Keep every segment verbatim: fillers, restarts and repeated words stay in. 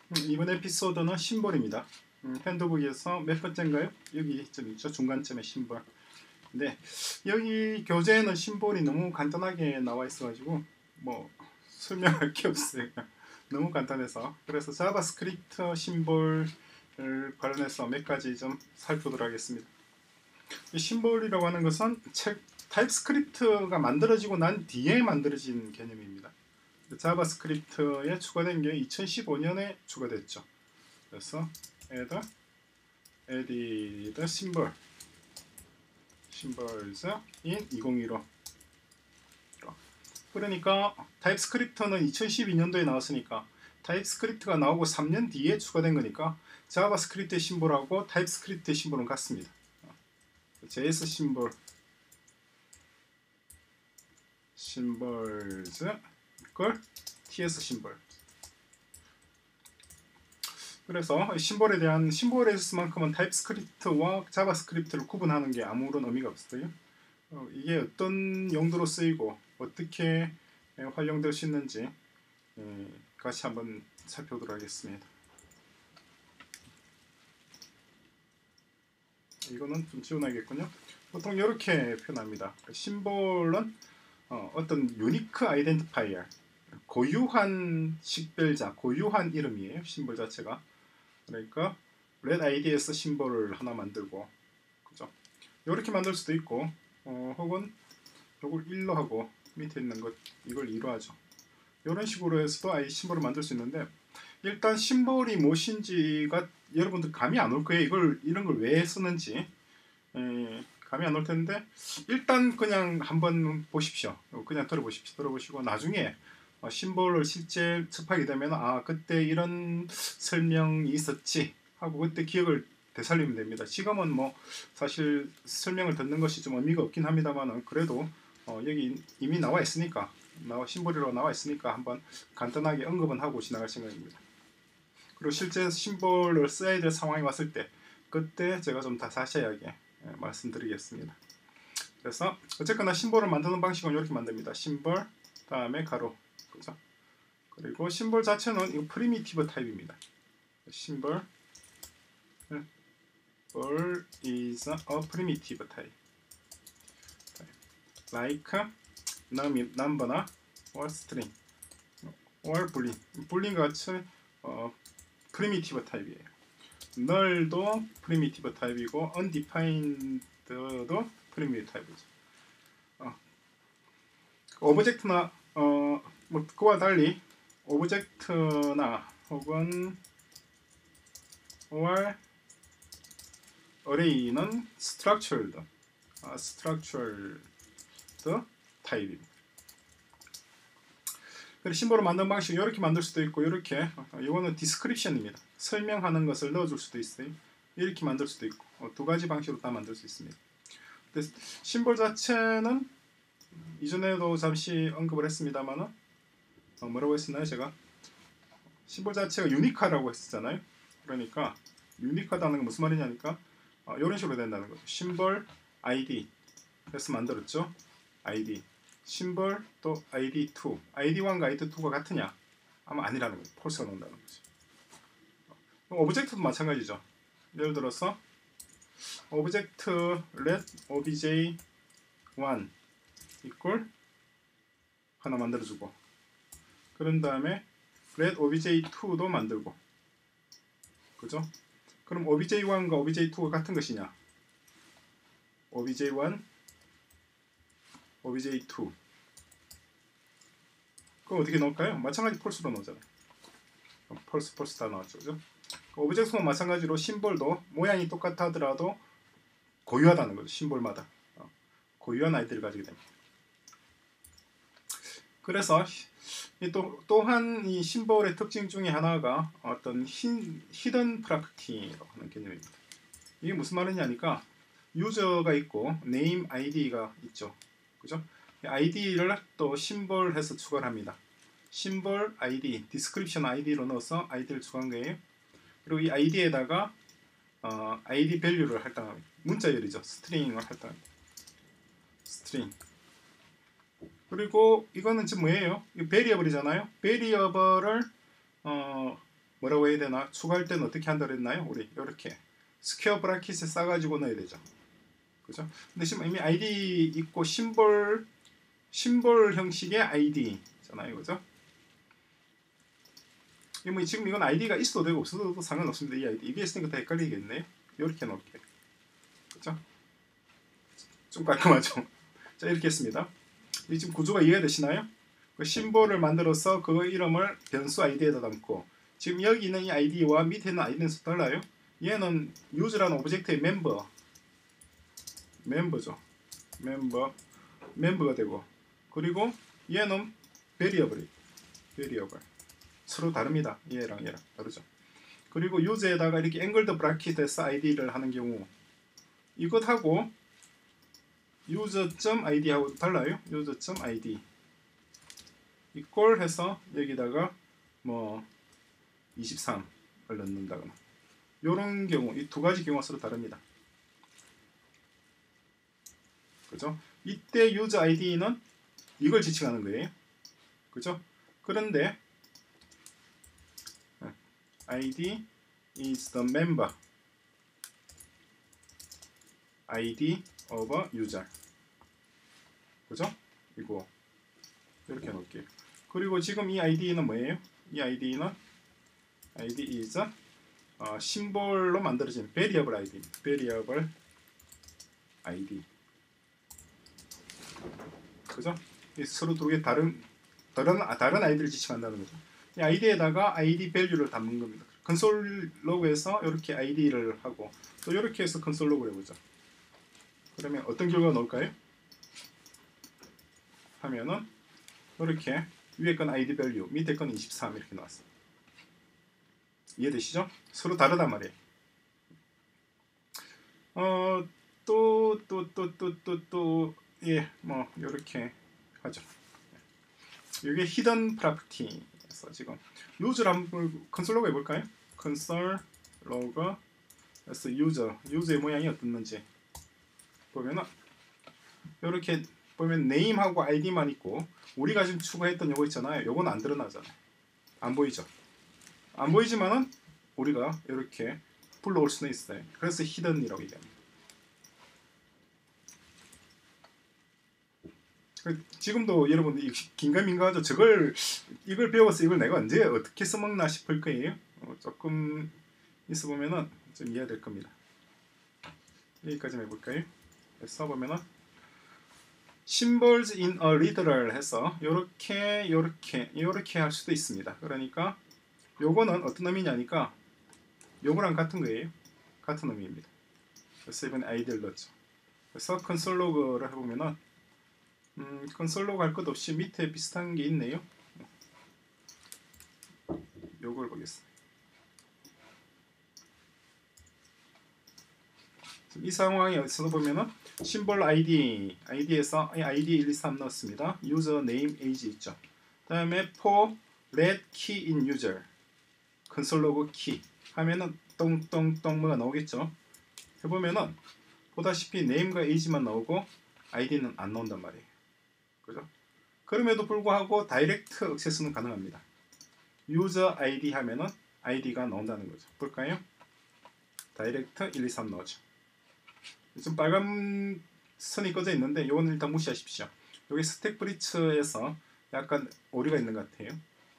이번 에피소드는 심볼입니다. 음, 핸드북에서 몇 번째인가요? 여기 좀 있죠. 중간쯤에 심볼. 근데 여기 교재에는 심볼이 너무 간단하게 나와 있어가지고 뭐 설명할 게 없어요. 너무 간단해서. 그래서 자바스크립트 심볼을 관련해서 몇 가지 좀 살펴보도록 하겠습니다. 이 심볼이라고 하는 것은 타입스크립트가 만들어지고 난 뒤에 만들어진 개념입니다. 자바스크립트에 추가된 게 이천십오 년에 추가됐죠. 그래서 add added symbol symbols in 이천십오. 그러니까 타입스크립트는 이천십이 년도에 나왔으니까 타입스크립트가 나오고 삼 년 뒤에 추가된 거니까 자바스크립트의 심볼하고 타입스크립트의 심볼은 같습니다. 제이에스 심볼 symbols 이퀄 티에스 심볼. 그래서 심볼에 대한 심볼에서만큼은 타입스크립트와 자바스크립트를 구분하는 게 아무런 의미가 없어요. 어, 이게 어떤 용도로 쓰이고 어떻게 활용될 수 있는지 에, 같이 한번 살펴보도록 하겠습니다. 이거는 좀 지워놔야겠군요. 보통 이렇게 표현합니다. 심볼은 어, 어떤 유니크 아이덴티파이어, 고유한 식별자, 고유한 이름이에요. 심볼 자체가. 그러니까 red 아이디에서 심볼을 하나 만들고, 그죠? 이렇게 만들 수도 있고, 어, 혹은 이걸 일로 하고 밑에 있는 것 이걸 이로 하죠. 이런 식으로 해서도 아이 심볼을 만들 수 있는데, 일단 심볼이 무엇인지가 여러분들 감이 안 올 거예요. 이걸 이런 걸 왜 쓰는지 에, 감이 안 올 텐데 일단 그냥 한번 보십시오. 그냥 들어보십시오. 들어보시고 나중에 어, 심볼을 실제 접하게 되면 아 그때 이런 설명이 있었지 하고 그때 기억을 되살리면 됩니다. 지금은 뭐 사실 설명을 듣는 것이 좀 의미가 없긴 합니다만 그래도 어, 여기 이미 나와 있으니까 나와 심볼이라고 나와 있으니까 한번 간단하게 언급은 하고 지나갈 생각입니다. 그리고 실제 심볼을 써야 될 상황이 왔을 때 그때 제가 좀 더 자세하게 예, 말씀드리겠습니다. 그래서 어쨌거나 심볼을 만드는 방식은 이렇게 만듭니다. 심볼 다음에 가로, 그죠? 그리고 심볼 자체는 이거 프리미티브 타입입니다. 심볼 symbol is a primitive type, like number나 or string or boolean. boolean 같이 어, 프리미티브 타입이에요. null도 프리미티브 타입이고 undefined도 프리미티브 타입이죠. 어, 오브젝트나 어, 뭐 그와 달리 오브젝트나 혹은 or array는 structured, 아, structured 타입입니다. 그리고 심볼을 만드는 방식 이렇게 만들 수도 있고 이렇게 이거는 description입니다. 설명하는 것을 넣어줄 수도 있어요. 이렇게 만들 수도 있고 어, 두 가지 방식으로 다 만들 수 있습니다. 근데 심볼 자체는 이전에도 잠시 언급을 했습니다만은 어, 뭐라고 했었나요? 제가 심볼 자체가 유니크하다고 했었잖아요. 그러니까 유니크하다는 건 무슨 말이냐니까 어, 이런 식으로 된다는 거죠. 심볼 아이디 그래서 만들었죠. 아이디 심볼 또 아이디 투 아이디 원과 아이디 투가 같으냐? 아마 아니라는 거죠. 폴스가 나온다는 거죠. 오브젝트도 마찬가지죠. 예를 들어서 오브젝트 let obj 원 equal 하나 만들어주고 그런 다음에 let obj 투도 만들고 그죠? 그럼 obj 원과 obj 투가 같은 것이냐? obj 원 obj 투 그럼 어떻게 넣을까요? 마찬가지 폴스로 넣잖아요. 폴스 폴스 다 나왔죠. 그죠? 오브젝트도 마찬가지로 심볼도 모양이 똑같아 하더라도 고유하다는 거죠. 심볼마다 어, 고유한 아이디를 가지게 됩니다. 그래서 또, 또한 이 심볼의 특징 중에 하나가 어떤 히, 히든 프로퍼티라고 하는 개념입니다. 이게 무슨 말이냐니까 유저가 있고 네임 아이디가 있죠. 그죠? 아이디를 또 심볼해서 추가를 합니다. 심볼 아이디, 디스크립션 아이디로 넣어서 아이디를 추가한 거예요. 그리고 이 아이디에다가 어, 아이디 밸류를 할당합니다. 문자열이죠. 스트링을 할당합니다. 스트링. 그리고 이거는 지금 뭐예요? 이 베리어블이잖아요. 베리어블을 어, 뭐라고 해야 되나? 추가할 때는 어떻게 한다 그랬나요? 우리 이렇게 스퀘어 브라켓에 싸가지고 넣어야 되죠. 그죠? 근데 지금 이미 아이디 있고 심볼 심볼 형식의 아이디잖아요. 그죠? 뭐 지금 이건 아이디가 있어도 되고 없어도 상관없습니다. 이 아이디 이게 있으니까 다 헷갈리겠네요. 이렇게 놓을게요. 그죠? 좀 깔끔하죠? 자, 이렇게 했습니다. 이 지금 구조가 이해가 되시나요? 그 심볼을 만들어서 그 이름을 변수 아이디에다 담고, 지금 여기 있는 이 아이디와 밑에 있는 아이디는 달라요. 얘는 유저라는 오브젝트의 멤버 멤버죠. 멤버 멤버가 되고, 그리고 얘는 베리어블이 베리어블 서로 다릅니다. 얘랑 얘랑 다르죠. 그리고 유저에다가 이렇게 앵글드 브라켓에서 아이디를 하는 경우 이것하고 user.id하고 달라요. user.id 이꼴 해서 여기다가 뭐 이십삼을 넣는다거나, 요런 경우 이 두 가지 경우가 서로 다릅니다. 그죠? 이때 user 아이디는 이걸 지칭하는 거예요. 그죠? 그런데 id is the member id of a user. 그죠? 이거 이렇게 놓을게요. 그리고 지금 이 아이디는 뭐예요? 이 아이디는 id is 어, 심볼로 만들어진 variable id, variable id. 그죠? 서로 두 개 다른 다른 아, 다른 아이디를 지칭한다는 거죠. 이 아이디에다가 아이디 밸류를 담는 겁니다. 컨솔 로그에서 이렇게 아이디를 하고 또 이렇게 해서 컨솔 로그를 해보죠. 그러면 어떤 결과가 나올까요? 하면은 이렇게 위에 건 아이디 밸류, 밑에 건 이십삼 이렇게 나왔어요. 이해되시죠? 서로 다르단 말이에요. 어, 또, 또, 또, 또, 또, 또, 예, 뭐, 요렇게 하죠. 이게 히든 프로퍼티에서 지금 유저를 한번 컨솔 로그 해볼까요? 컨솔 로그에서 유저, 유저의 모양이 어떻는지 보면은, 요렇게 보면 네임하고 아이디만 있고, 우리가 지금 추가했던 요거 있잖아요. 요거는 안 드러나잖아요. 안 보이죠? 안 보이지만은 우리가 이렇게 불러올 수는 있어요. 그래서 히든이라고 얘기합니다. 지금도 여러분들 긴가민가하죠. 저걸 이걸 배워서 이걸 내가 언제 어떻게 써먹나 싶을 거예요. 어, 조금 있어 보면은 좀 이해가 될 겁니다. 여기까지 해볼까요? 써보면은 symbols in a literal 해서 요렇게 요렇게 요렇게 할 수도 있습니다. 그러니까 요거는 어떤 의미냐니까 요거랑 같은 거예요. 같은 의미입니다. 그래서 이번에 아이디를 넣었죠. 그래서 컨솔 로그를 해보면은 음, 컨솔 로그 할 것 없이 밑에 비슷한 게 있네요. 요걸 보겠습니다. 이 상황에서 보면은 심볼 아이디, 아이디에서 아이디 일, 이, 삼 넣었습니다. 유저 네임, 에이지 있죠. 다음에 for let key in user 컨솔 로그 키 하면은 똥똥똥 뭐가 나오겠죠. 해보면은 보다시피 네임과 에이지만 나오고 아이디는 안 나온단 말이에요. 그죠? 그럼에도 불구하고 다이렉트 액세스는 가능합니다. 유저 아이디 하면은 아이디가 나온다는 거죠. 볼까요? 다이렉트 일, 이, 삼 넣어줘. 지금 빨간 선이 꺼져 있는데 이거는 일단 무시하십시오. 여기 스택 브리츠에서 약간 오류가 있는 것 같아요.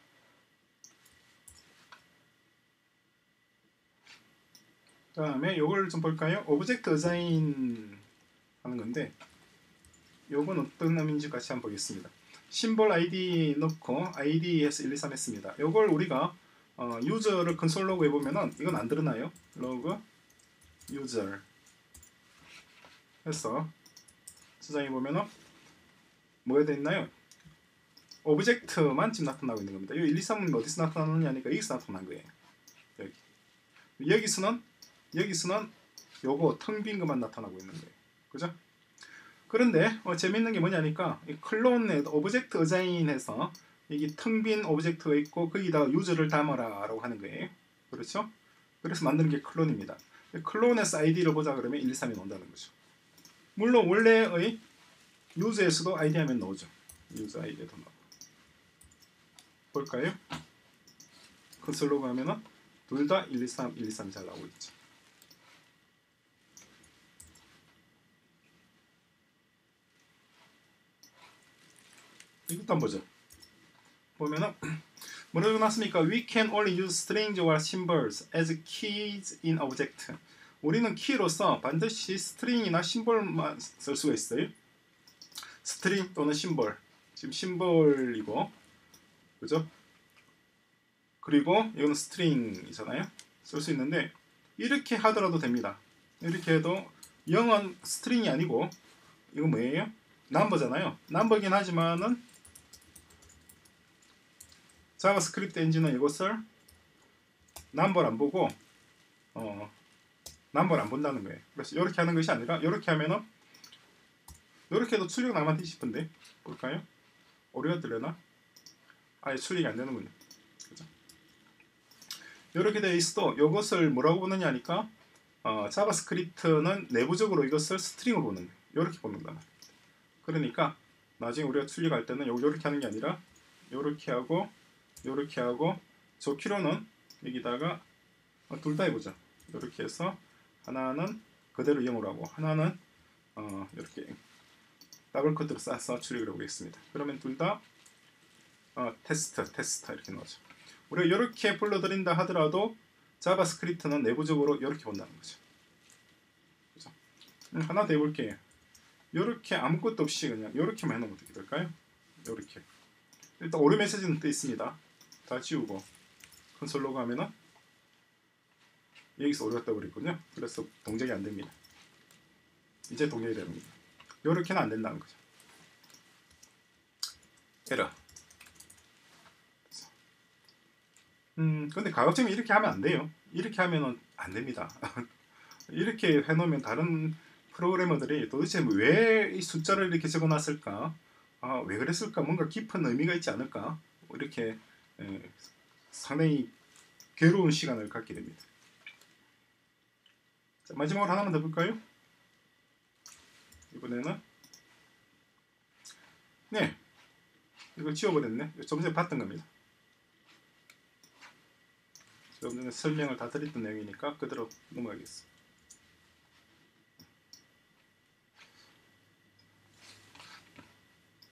다음에 요걸 좀 볼까요? 오브젝트 어사인 하는 건데 요건 어떤 의미인지 같이 한번 보겠습니다. 심볼 아이디 넣고 아이디에서 일, 이, 삼 했습니다. 요걸 우리가 어, 유저를 컨솔 로그 해보면은 이건 안 드러나요. 로그 유저 해서 저장해 보면은 뭐가 되어 있나요? 오브젝트만 지금 나타나고 있는 겁니다. 이 일, 이, 삼은 어디서 나타나느냐니까 여기서 나타난 거예요. 여기. 여기서는 여기서는 요거 텅 빈 것만 나타나고 있는 거예요. 그죠? 그런데 어, 재밌는 게 뭐냐니까 이 클론에 오브젝트 어사인해서 여기 텅 빈 오브젝트가 있고 거기다가 유저를 담아라 라고 하는 거예요. 그렇죠? 그래서 만드는 게 클론입니다. 클론에서 아이디를 보자 그러면 일, 이, 삼이 나온다는 거죠. 물론 원래의 유저에서도 아이디 하면 나오죠. 유저 아이디도 나오고. 볼까요? 콘솔로 가면은 둘 다 일, 이, 삼, 일, 이, 삼 잘 나오고 있죠. 이것도 한번 보죠. 보면은 뭐라고 났습니까? We can only use strings or symbols as keys in object. 우리는 키로서 반드시 스트링이나 심볼만 쓸 수가 있어요. 스트링 또는 심볼. 지금 심볼이고, 그죠? 그리고 이거는 스트링이잖아요. 쓸 수 있는데 이렇게 하더라도 됩니다. 이렇게 해도 영어는 스트링이 아니고 이거 뭐예요? 넘버잖아요. 넘버긴 하지만은 자바스크립트 엔진은 이것을 넘버를 안 보고 어, 넘버를 안 본다는 거예요. 그래서 이렇게 하는 것이 아니라 이렇게 하면은 이렇게 해도 출력 남았지 싶은데 볼까요? 오류가 들려나? 아예 출력이 안 되는군요. 그죠? 이렇게 되어 있어도 이것을 뭐라고 보느냐 하니까 어, 자바스크립트는 내부적으로 이것을 스트링으로 보는 거예요. 이렇게 보는다. 그러니까 나중에 우리가 출력할 때는 이렇게 하는 게 아니라 이렇게 하고 이렇게 하고 좋기로는 여기다가 둘 다 해보자. 이렇게 해서 하나는 그대로 영어로 하고 하나는 어, 이렇게 더블 코트로 싸서 출력을 해보겠습니다. 그러면 둘 다 어, 테스트, 테스트 이렇게 넣어줘. 우리가 이렇게 불러드린다 하더라도 자바스크립트는 내부적으로 이렇게 본다는 거죠. 그죠? 음, 하나 더 해볼게요. 이렇게 아무것도 없이 그냥 이렇게만 해놓으면 어떻게 될까요? 이렇게 일단 오류 메시지는 떠 있습니다. 다 지우고 콘솔로 가면은 여기서 오류가 떠버렸군요. 그래서 동작이 안 됩니다. 이제 동작이 됩니다. 이렇게는 안 된다는 거죠. 에러. 음, 근데 가급적이면 이렇게 하면 안 돼요. 이렇게 하면은 안 됩니다. 이렇게 해놓으면 다른 프로그래머들이 도대체 왜 이 숫자를 이렇게 적어놨을까? 아, 왜 그랬을까? 뭔가 깊은 의미가 있지 않을까? 이렇게 에, 상당히 괴로운 시간을 갖게 됩니다. 자, 마지막으로 하나만 더 볼까요? 이번에는 네, 이걸 지워버렸네. 좀 전에 봤던 겁니다. 좀 전에 설명을 다 드렸던 내용이니까 그대로 넘어가겠습니다.